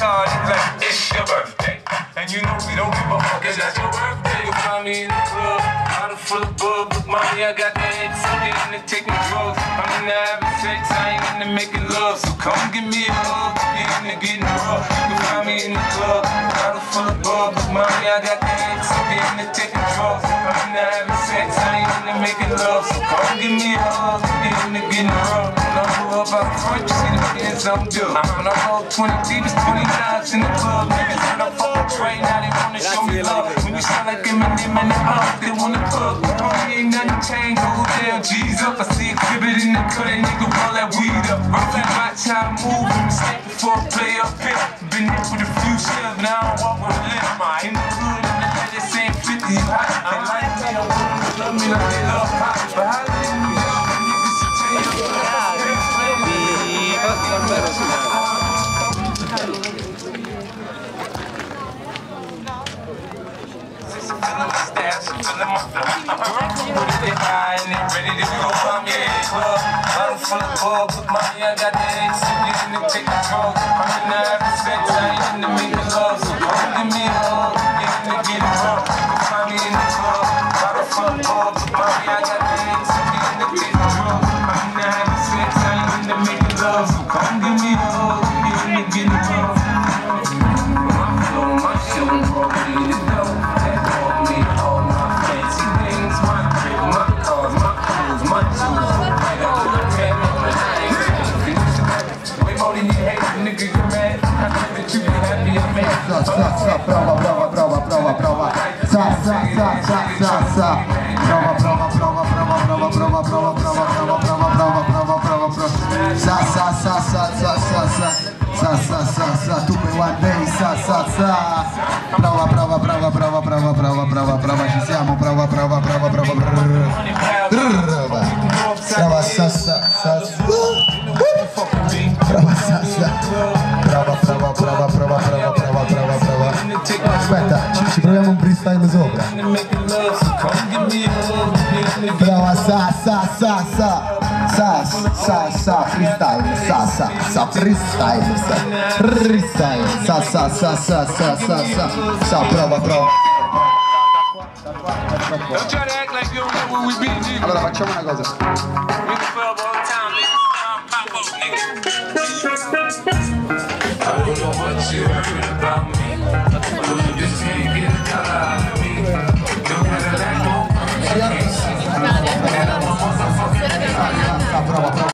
card, it's like, it's your birthday. And you know we don't give a fuck, cause that's your birthday. You'll find me in the club, bottle full of bub. Look, mommy, I got the head, so they into taking drugs. I'm into having sex, I ain't into making love. So come give me a hug, you're into getting rough. You can find me in the club, bottle full of bub. Look, mommy, I got the head, so they into taking drugs. I'm into having sex, I ain't into making love. So come give me a hug, you're into getting rough. When I pull up out front, you see the kids I'm doing. When I roll 20 deep, it's 20 guys in the club. Niggas when I fuck a train, now they wanna show me love. When you sound like Eminem and the up, they wanna cook. Homie, ain't nothing changed, hold down, G's up. I see exhibit in the cut, that nigga roll that weed up. Roll that watch how I move, and mistake before I play up here. Been there with a few shells, now I walk with a limp. In the hood, and the legend saying 50 hot. They like me, I'm willing to love me like they love pop. But how they do that, niggas should tell you. Ready to go find me in the club. Bottle full of bub, look, mommy, I got the eggs, so get in and take the drugs. I'm in the having sex, I ain't into making love. So come give me a hug, get in and get rough. You can find me in the club. Bottle full of bub, look, mommy, I got the eggs, so get in and take the drugs. I'm in the having sex, I ain't into making love. So come give me a hug, get in and get rough. My flow, my show, ready to go. That brought me all my fancy things, my crib, my cars, my clothes, my jewels. Right up to the tab, way more than you hate, nigga, you mad. I know that you be happy, I'm mad. Prova. Sa, tu puoi one day, sa. Prova, ci siamo, prova. Prova, prova. Aspetta, ci proviamo un freestyle sopra. Prova, sa, prova. Allora facciamo una cosa. I don't know what you heard about me.